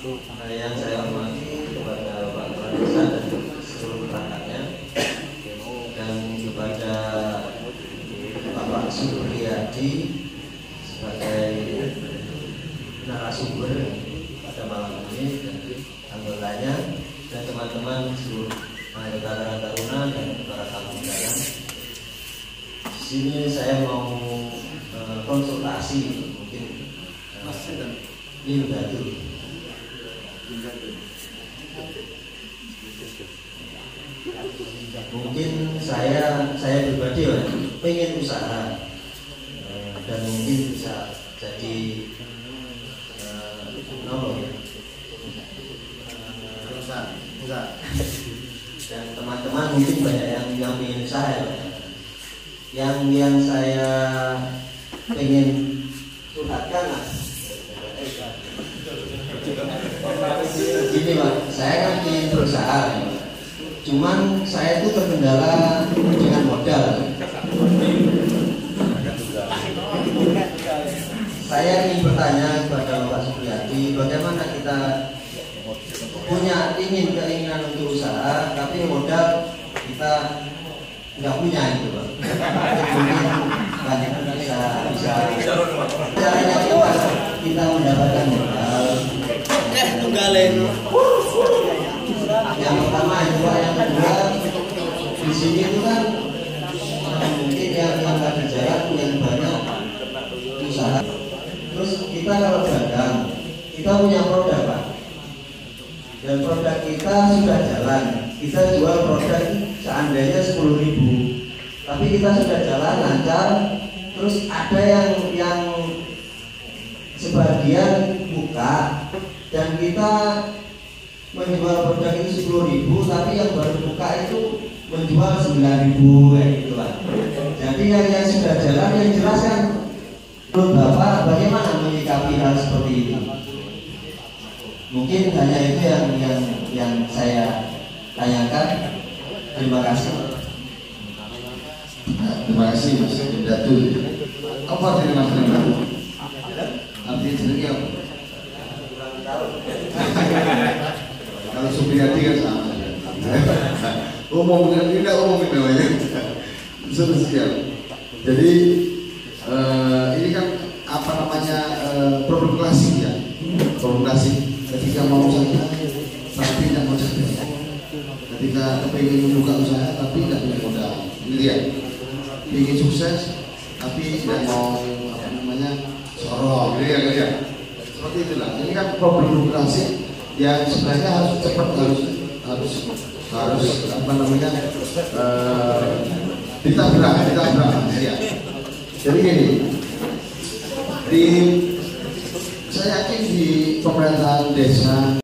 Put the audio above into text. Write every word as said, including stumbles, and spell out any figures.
Nah, yang saya hormati kepada Bapak Kepala Desa dan seluruh perangkatnya, dan kepada Bapak Supriyadi sebagai narasumber pada malam ini, dan anggotanya dan teman-teman seluruh anggota Karang Taruna dan para tamu undangan. Di sini saya mau uh, konsultasi mungkin uh, ini membantu. Mungkin saya saya pribadi ya, pengen usaha uh, dan mungkin bisa jadi uh, no, ya. uh, dan teman-teman mungkin banyak yang yang ingin usaha ya. Yang yang saya pengen curhatkan lah. Gini Pak, saya kan ingin berusaha, cuman saya itu terkendala dengan modal. Saya ingin bertanya kepada Bapak Supriyadi, bagaimana kita punya ingin keinginan untuk usaha, tapi modal kita nggak punya itu Pak. Mungkin banyak bisa bisa caranya kita kita mendapatkan modal. Eh tunggalin. Yang pertama itu Pak, yang kedua di sini itu kan mungkin yang yang ada jarak yang banyak usaha. Terus kita kalau dagang kita punya produk Pak, dan produk kita sudah jalan, kita jual produk seandainya sepuluh ribu, tapi kita sudah jalan lancar. Terus ada yang yang sebagian buka dan kita menjual produk itu sepuluh ribu, tapi yang baru buka itu menjual sembilan ribu kayak gitu lah. Jadi yang yang sudah jalan yang jelas kan, menurut Bapak bagaimana menyikapi hal seperti ini? Mungkin hanya itu yang yang yang saya tanyakan. Terima kasih. Nah, terima kasih Mas Datul. Apa artinya Mas Datul? Artinya sendiri apa? Kalau Supriyadi kan sama. Umum kan tidak umum namanya. Sudah siap. Jadi uh, ini kan apa namanya uh, problem klasik ya. Problem klasik ketika mau usaha tapi tidak mau usaha. Ketika kepingin membuka usaha tapi tidak punya modal, ini dia. Ingin sukses tapi tidak mau apa namanya sorong, ini ya, ya. Seperti itulah. Ini kan problem klasik yang sebenarnya harus cepat, harus harus harus apa namanya uh, ditabrak, ditabrak, ya. Jadi gini, di saya yakin di pemerintahan desa